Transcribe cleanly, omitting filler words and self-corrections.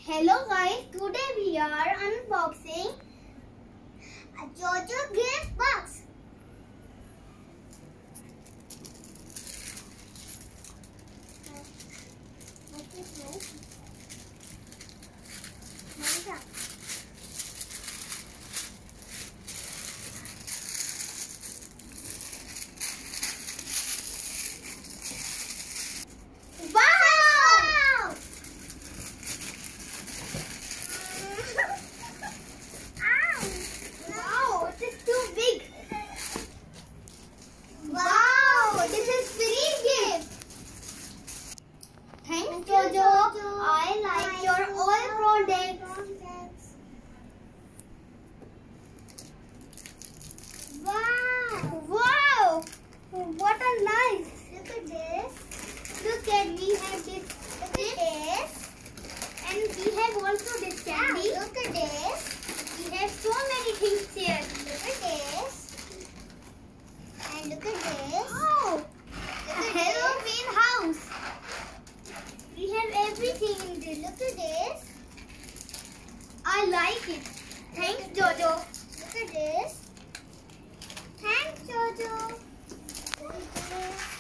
Hello guys, today we are unboxing a JoJo Gift Box. What is this? Thanks, JoJo. I like your all products. Wow! Wow! What a nice! Look at this. Look at we have this. Look at this. And we have also this candy. Look at this. We have so many things here. Look at this. And look at this. Oh! A Halloween house. We have everything in this. Look at this. I like it. Thanks, JoJo. Look at this. Thanks, JoJo.